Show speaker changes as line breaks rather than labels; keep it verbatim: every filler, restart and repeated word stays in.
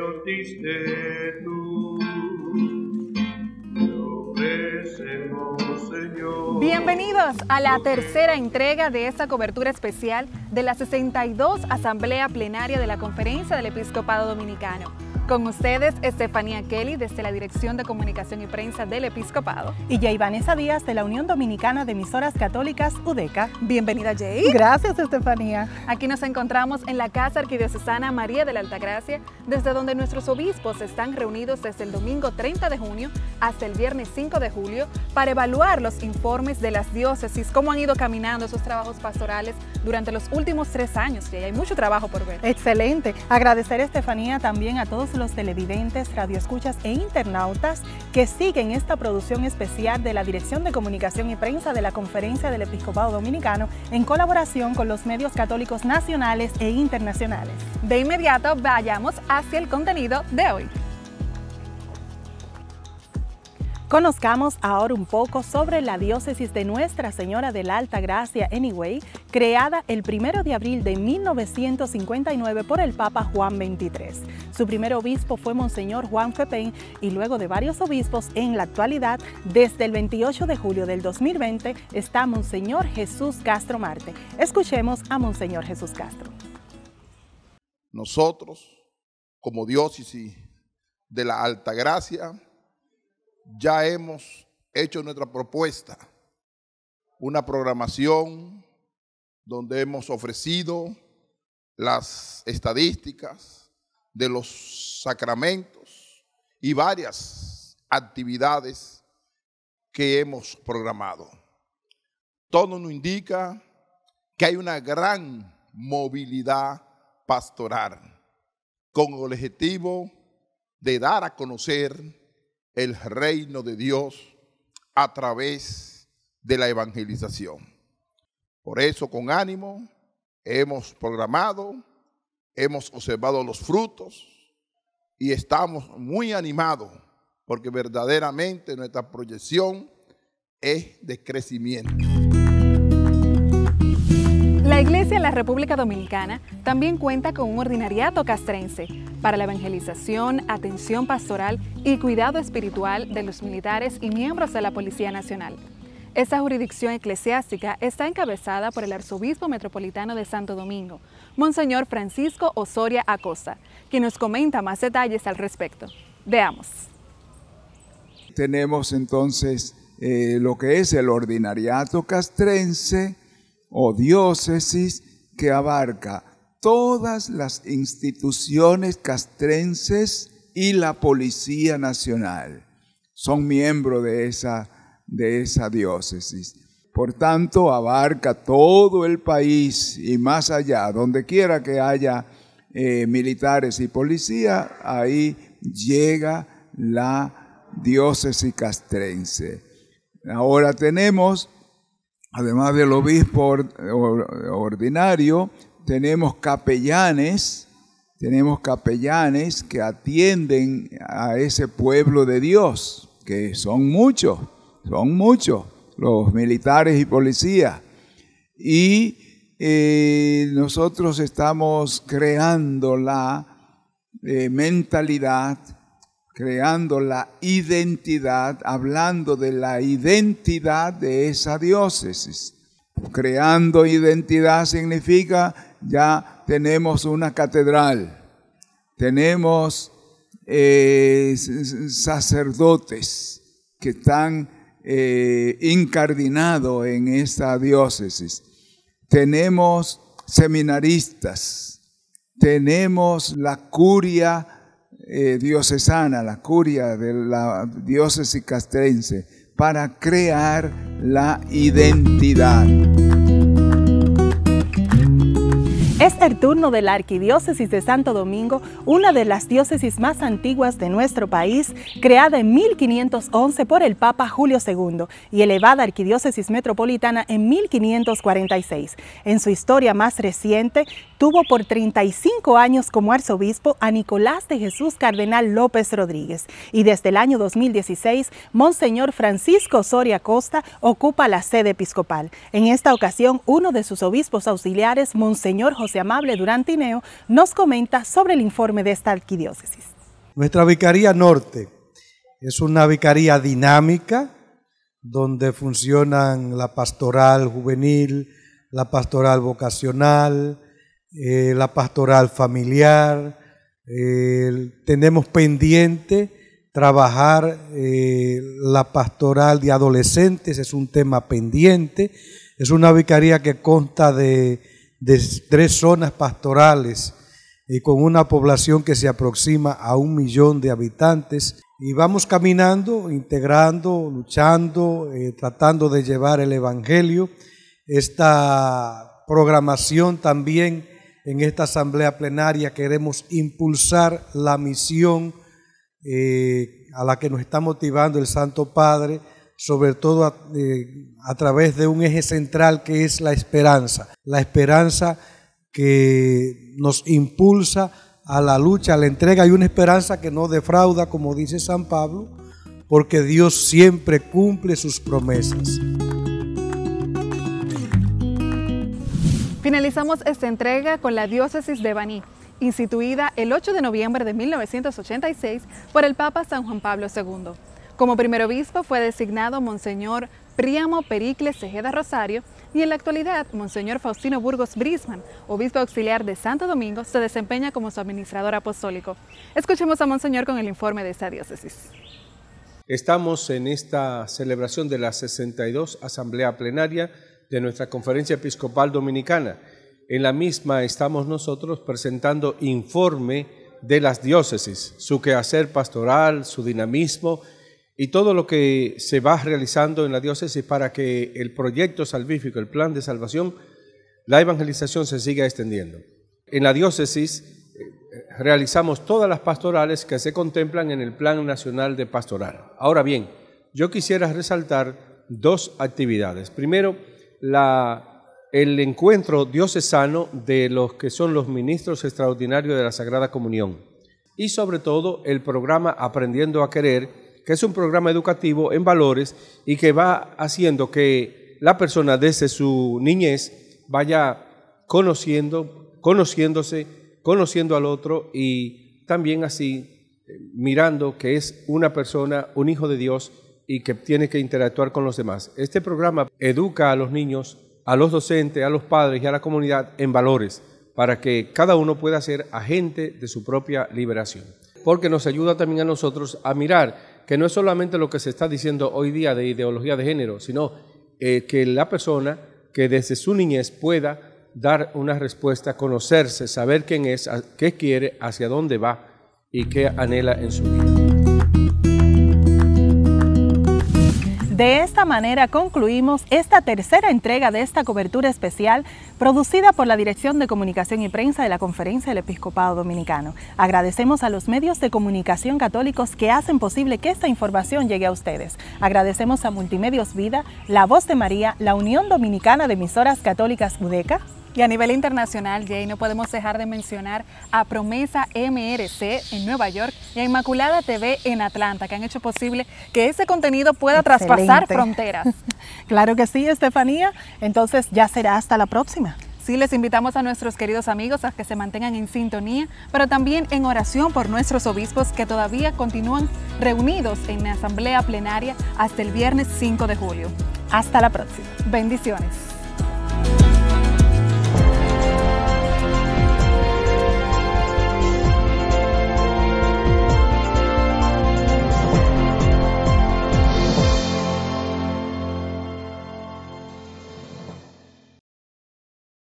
Señor, diste tú. Te ofrecemos, Señor.
Bienvenidos a la tercera entrega de esta cobertura especial de la sesenta y dos Asamblea Plenaria de la Conferencia del Episcopado Dominicano. Con ustedes, Estefanía Kelly, desde la Dirección de Comunicación y Prensa del Episcopado.
Y Jay Vanessa Díaz, de la Unión Dominicana de Emisoras Católicas, UDECA.
Bienvenida, Jay.
Gracias, Estefanía.
Aquí nos encontramos en la Casa Arquidiocesana María de la Altagracia, desde donde nuestros obispos están reunidos desde el domingo treinta de junio hasta el viernes cinco de julio para evaluar los informes de las diócesis, cómo han ido caminando esos trabajos pastorales durante los últimos tres años, que hay mucho trabajo por ver.
Excelente. Agradecer, Estefanía, también a todos los televidentes, radioescuchas e internautas que siguen esta producción especial de la Dirección de Comunicación y Prensa de la Conferencia del Episcopado Dominicano en colaboración con los medios católicos nacionales e internacionales.
De inmediato, vayamos hacia el contenido de hoy.
Conozcamos ahora un poco sobre la diócesis de Nuestra Señora de la Alta Gracia en Higüey, creada el primero de abril de mil novecientos cincuenta y nueve por el Papa Juan veintitrés. Su primer obispo fue Monseñor Juan Fepén y luego de varios obispos, en la actualidad, desde el veintiocho de julio del dos mil veinte, está Monseñor Jesús Castro Marte. Escuchemos a Monseñor Jesús Castro.
Nosotros, como diócesis de la Alta Gracia, ya hemos hecho nuestra propuesta, una programación donde hemos ofrecido las estadísticas de los sacramentos y varias actividades que hemos programado. Todo nos indica que hay una gran movilidad pastoral con el objetivo de dar a conocer el reino de Dios a través de la evangelización. Por eso, con ánimo, hemos programado, hemos observado los frutos y estamos muy animados porque verdaderamente nuestra proyección es de crecimiento.
La Iglesia en la República Dominicana también cuenta con un ordinariato castrense para la evangelización, atención pastoral y cuidado espiritual de los militares y miembros de la Policía Nacional. Esta jurisdicción eclesiástica está encabezada por el Arzobispo Metropolitano de Santo Domingo, Monseñor Francisco Osoria Acosta, quien nos comenta más detalles al respecto. Veamos.
Tenemos entonces eh, lo que es el ordinariato castrense o diócesis, que abarca todas las instituciones castrenses y la Policía Nacional. Son miembros de esa, de esa diócesis. Por tanto, abarca todo el país y más allá, donde quiera que haya eh, militares y policía, ahí llega la diócesis castrense. Ahora tenemos, además del obispo ordinario, tenemos capellanes, tenemos capellanes que atienden a ese pueblo de Dios, que son muchos, son muchos, los militares y policías. Y eh, nosotros estamos creando la eh, mentalidad, creando la identidad, hablando de la identidad de esa diócesis. Creando identidad significa ya tenemos una catedral, tenemos eh, sacerdotes que están eh, incardinados en esta diócesis, tenemos seminaristas, tenemos la curia Eh, diocesana, la curia de la diócesis castrense, para crear la identidad.
Es el turno de la Arquidiócesis de Santo Domingo, una de las diócesis más antiguas de nuestro país, creada en mil quinientos once por el Papa Julio segundo y elevada Arquidiócesis Metropolitana en mil quinientos cuarenta y seis. En su historia más reciente, tuvo por treinta y cinco años como arzobispo a Nicolás de Jesús Cardenal López Rodríguez y desde el año dos mil dieciséis, Monseñor Francisco Osoria Acosta ocupa la sede episcopal. En esta ocasión, uno de sus obispos auxiliares, Monseñor José Amable Durán Tineo, nos comenta sobre el informe de esta arquidiócesis.
Nuestra Vicaría Norte es una vicaría dinámica donde funcionan la pastoral juvenil, la pastoral vocacional, eh, la pastoral familiar. Eh, tenemos pendiente trabajar eh, la pastoral de adolescentes, es un tema pendiente. Es una vicaría que consta de, de tres zonas pastorales y con una población que se aproxima a un millón de habitantes. Y vamos caminando, integrando, luchando, eh, tratando de llevar el Evangelio. Esta programación también en esta asamblea plenaria queremos impulsar la misión eh, a la que nos está motivando el Santo Padre, sobre todo a, eh, a través de un eje central que es la esperanza. La esperanza que nos impulsa a la lucha, a la entrega, y una esperanza que no defrauda, como dice San Pablo, porque Dios siempre cumple sus promesas.
Finalizamos esta entrega con la diócesis de Baní, instituida el ocho de noviembre de mil novecientos ochenta y seis por el Papa San Juan Pablo segundo. Como primer obispo fue designado Monseñor Príamo Pericles Cejeda Rosario y en la actualidad Monseñor Faustino Burgos Brisman, obispo auxiliar de Santo Domingo, se desempeña como su administrador apostólico. Escuchemos a Monseñor con el informe de esta diócesis.
Estamos en esta celebración de la sesenta y dos Asamblea Plenaria de nuestra Conferencia Episcopal Dominicana. En la misma estamos nosotros presentando informe de las diócesis, su quehacer pastoral, su dinamismo y todo lo que se va realizando en la diócesis para que el proyecto salvífico, el plan de salvación, la evangelización se siga extendiendo. En la diócesis eh, realizamos todas las pastorales que se contemplan en el Plan Nacional de Pastoral. Ahora bien, yo quisiera resaltar dos actividades. Primero, la, el encuentro diocesano de los que son los ministros extraordinarios de la Sagrada Comunión y sobre todo el programa Aprendiendo a Querer, que es un programa educativo en valores y que va haciendo que la persona desde su niñez vaya conociendo, conociéndose, conociendo al otro y también así mirando que es una persona, un hijo de Dios y que tiene que interactuar con los demás. Este programa educa a los niños, a los docentes, a los padres y a la comunidad en valores para que cada uno pueda ser agente de su propia liberación. Porque nos ayuda también a nosotros a mirar que no es solamente lo que se está diciendo hoy día de ideología de género, sino eh, que la persona que desde su niñez pueda dar una respuesta, conocerse, saber quién es, qué quiere, hacia dónde va y qué anhela en su vida.
De esta manera concluimos esta tercera entrega de esta cobertura especial producida por la Dirección de Comunicación y Prensa de la Conferencia del Episcopado Dominicano. Agradecemos a los medios de comunicación católicos que hacen posible que esta información llegue a ustedes. Agradecemos a Multimedios Vida, La Voz de María, la Unión Dominicana de Emisoras Católicas UDECA.
Y a nivel internacional, Jay, no podemos dejar de mencionar a Promesa M R C en Nueva York y a Inmaculada T V en Atlanta, que han hecho posible que ese contenido pueda Excelente. traspasar fronteras.
Claro que sí, Estefanía. Entonces ya será hasta la próxima.
Sí, les invitamos a nuestros queridos amigos a que se mantengan en sintonía, pero también en oración por nuestros obispos que todavía continúan reunidos en la asamblea plenaria hasta el viernes cinco de julio.
Hasta la próxima.
Bendiciones.